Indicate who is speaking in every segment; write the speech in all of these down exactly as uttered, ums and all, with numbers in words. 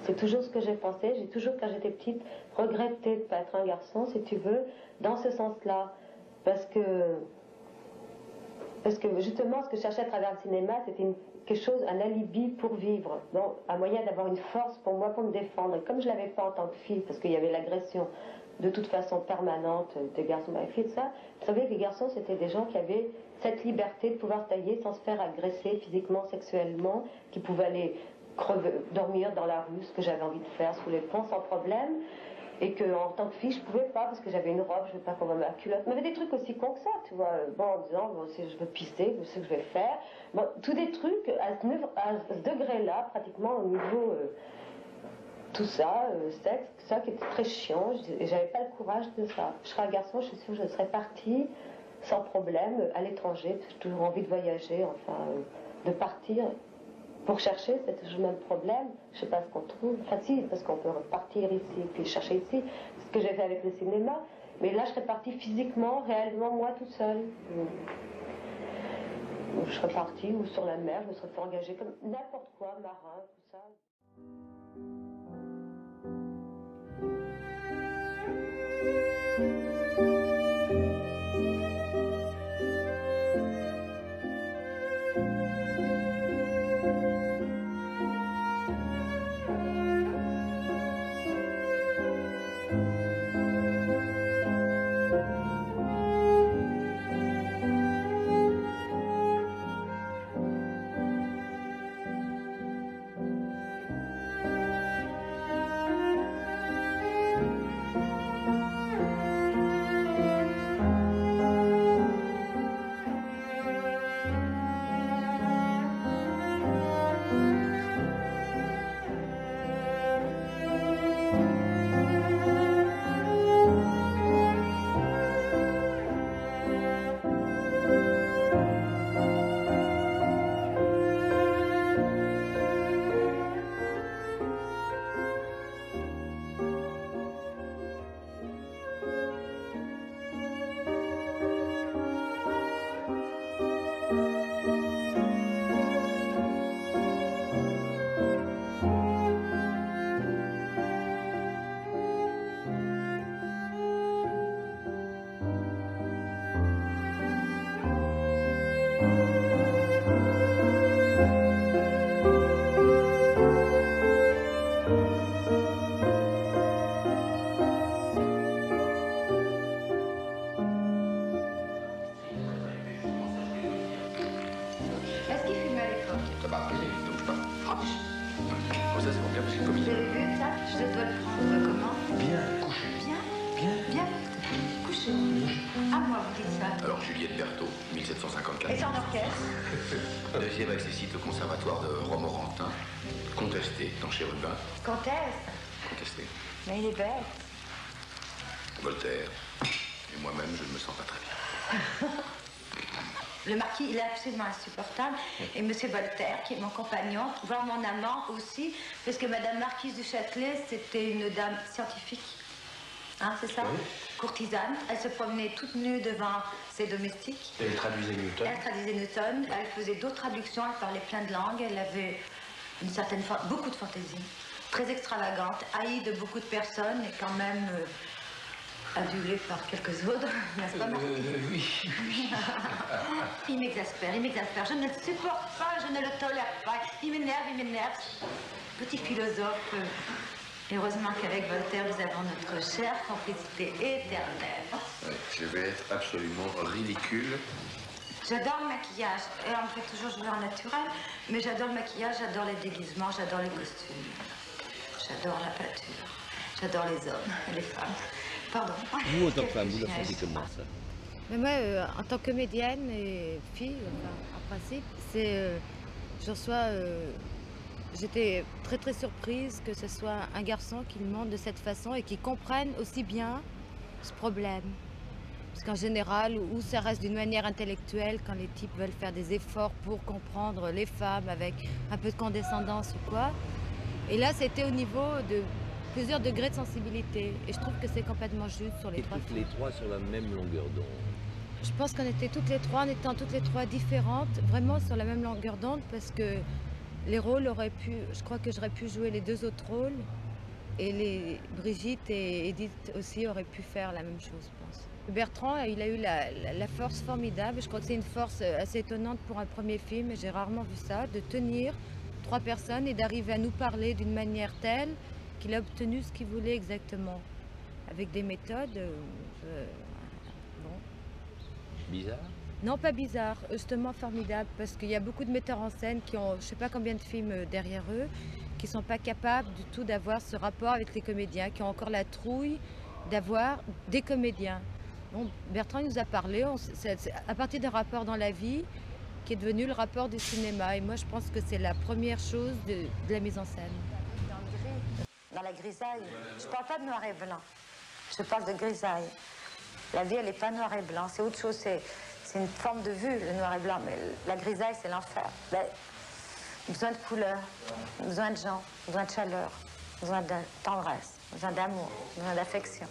Speaker 1: C'est toujours ce que j'ai pensé. J'ai toujours, quand j'étais petite, regretté de ne pas être un garçon, si tu veux, dans ce sens-là. Parce que, parce que justement, ce que je cherchais à travers le cinéma, c'était une, quelque chose, un alibi pour vivre. Donc, un moyen d'avoir une force pour moi, pour me défendre. Et comme je ne l'avais pas en tant que fille, parce qu'il y avait l'agression de toute façon permanente des garçons avec filles, ça, je savais que les garçons, c'était des gens qui avaient cette liberté de pouvoir tailler sans se faire agresser physiquement, sexuellement, qui pouvaient aller crever, dormir dans la rue, ce que j'avais envie de faire, sous les ponts, sans problème. Et qu'en tant que fille, je pouvais pas, parce que j'avais une robe, je ne veux pas qu'on voit ma culotte. Mais il y avait des trucs aussi cons que ça, tu vois. Bon, en disant, bon, si je veux pisser, je sais ce que je vais faire. Bon, tous des trucs à ce, à ce degré-là, pratiquement au niveau... Euh, tout ça, euh, sexe, tout ça qui était très chiant, et j'avais pas le courage de ça. Je serais un garçon, je suis sûre que je serais partie sans problème à l'étranger, parce que j'ai toujours envie de voyager, enfin, euh, de partir pour chercher, c'est toujours le même problème. Je sais pas ce qu'on trouve, enfin si, parce qu'on peut partir ici, puis chercher ici, c'est ce que j'ai fait avec le cinéma, mais là je serais partie physiquement, réellement, moi toute seule. Je serais partie, ou sur la mer, je me serais fait engager comme n'importe quoi, marin, tout ça.
Speaker 2: Deuxième accessite au conservatoire de Romorantin, contesté dans Chérubin.
Speaker 3: Conteste
Speaker 2: Contesté.
Speaker 3: Mais il est bête.
Speaker 2: Voltaire. Et moi-même, je ne me sens pas très bien.
Speaker 3: Le marquis, il est absolument insupportable. Et monsieur Voltaire, qui est mon compagnon, voire mon amant aussi, parce que madame marquise du Châtelet, c'était une dame scientifique. Hein, c'est ça? Oui. Courtisane. Elle se promenait toute nue devant ses domestiques.
Speaker 4: Elle traduisait Newton.
Speaker 3: Elle traduisait Newton. Elle faisait d'autres traductions. Elle parlait plein de langues. Elle avait une certaine beaucoup de fantaisie. Très extravagante, haïe de beaucoup de personnes et quand même euh, adulée par quelques autres, n'est-ce pas,
Speaker 4: euh, Oui, oui.
Speaker 3: Il m'exaspère, il m'exaspère. Je ne le supporte pas, je ne le tolère pas. Il m'énerve, il m'énerve. Petit philosophe. Euh, Heureusement qu'avec Voltaire, nous avons notre chère complicité éternelle.
Speaker 2: Oui, je vais être absolument ridicule.
Speaker 3: J'adore le maquillage. Et on me fait toujours jouer en naturel. Mais j'adore le maquillage, j'adore les déguisements, j'adore les costumes. J'adore la peinture. J'adore les hommes et les femmes. Pardon.
Speaker 5: Vous, en tant que femme, vous le sentez comment, ça?
Speaker 6: Mais moi, euh, en tant que comédienne et fille, enfin, en principe, c'est... Euh, je reçois... Euh, J'étais très très surprise que ce soit un garçon qui me montre de cette façon et qui comprenne aussi bien ce problème. Parce qu'en général, où ça reste d'une manière intellectuelle, quand les types veulent faire des efforts pour comprendre les femmes avec un peu de condescendance ou quoi. Et là, c'était au niveau de plusieurs degrés de sensibilité. Et je trouve que c'est complètement juste sur les
Speaker 5: et
Speaker 6: trois
Speaker 5: toutes
Speaker 6: femmes.
Speaker 5: les trois sur la même longueur d'onde.
Speaker 6: Je pense qu'on était toutes les trois, en étant toutes les trois différentes, vraiment sur la même longueur d'onde, parce que les rôles auraient pu, je crois que j'aurais pu jouer les deux autres rôles. Et les, Brigitte et Edith aussi auraient pu faire la même chose, je pense. Bertrand, il a eu la, la, la force formidable. Je crois que c'est une force assez étonnante pour un premier film, et j'ai rarement vu ça, de tenir trois personnes et d'arriver à nous parler d'une manière telle qu'il a obtenu ce qu'il voulait exactement. Avec des méthodes... Euh, bon.
Speaker 5: Bizarre?
Speaker 6: Non, pas bizarre, justement formidable, parce qu'il y a beaucoup de metteurs en scène qui ont je ne sais pas combien de films derrière eux, qui ne sont pas capables du tout d'avoir ce rapport avec les comédiens, qui ont encore la trouille d'avoir des comédiens. Bon, Bertrand nous a parlé, c'est à partir d'un rapport dans la vie qui est devenu le rapport du cinéma. Et moi, je pense que c'est la première chose de, de la mise en scène.
Speaker 3: Dans le gris, dans la grisaille. Je ne parle pas de noir et blanc, je parle de grisaille. La vie, elle n'est pas noir et blanc, c'est autre chose, c'est une forme de vue, le noir et blanc, mais la grisaille, c'est l'enfer. Besoin de couleur, besoin de gens, besoin de chaleur, besoin de tendresse, besoin d'amour, besoin d'affection.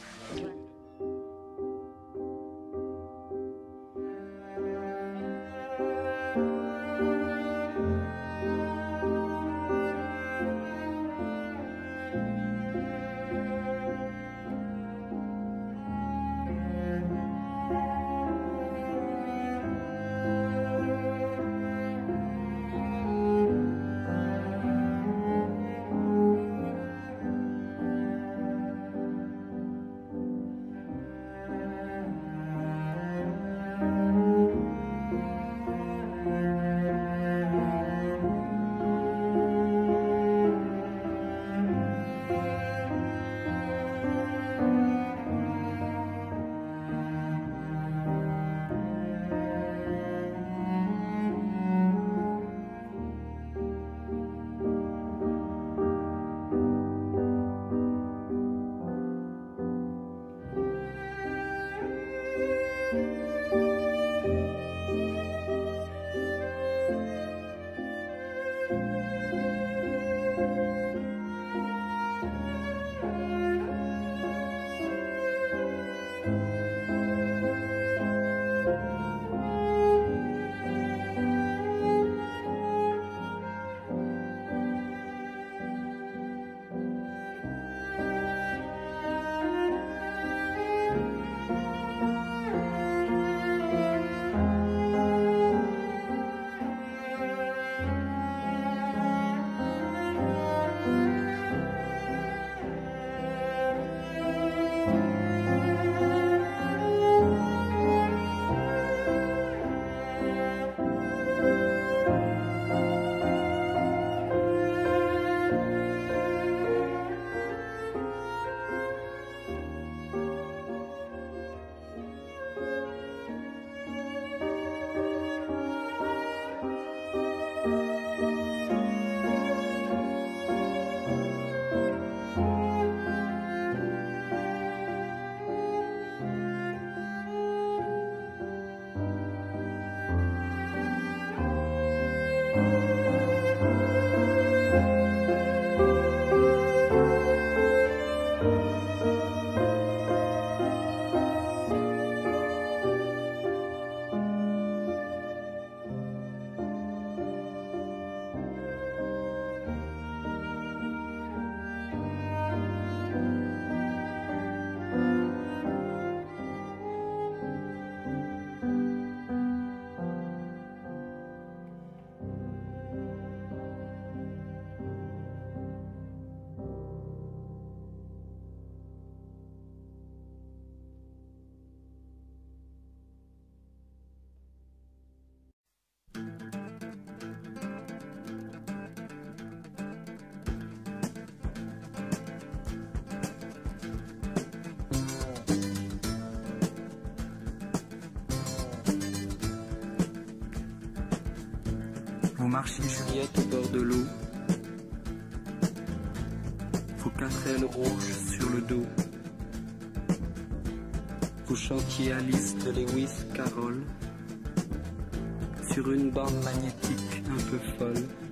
Speaker 7: Vous marchiez Juliette au bord de l'eau, vos quatre ailes rouges sur le dos. Vous chantiez Alice de Lewis Carroll sur une bande magnétique un peu folle.